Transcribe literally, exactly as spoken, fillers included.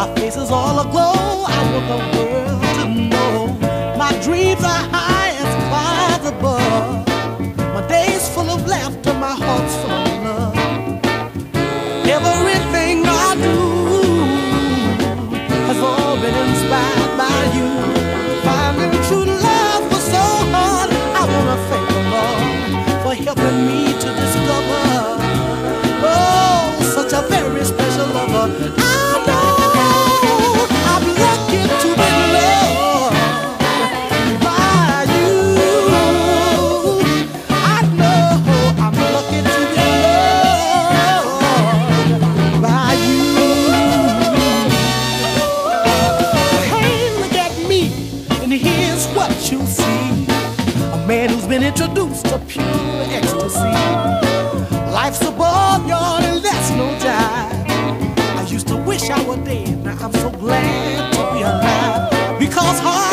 My face is all aglow. I want the world to know my dreams are high as clouds above. My days full of laughter, my heart's full of love. Everything I do has all been inspired by you. Finding true love was so hard. I wanna thank the Lord for helping me to discover, oh, such a very special lover. I know I'm lucky to be loved by you. I know I'm lucky to be loved by you. Hey, look at me, and here's what you see. A man who's been introduced to pure ecstasy. Life's a barnyard and that's no jive. I used to wish I were dead, now I'm so glad to be alive. Because heart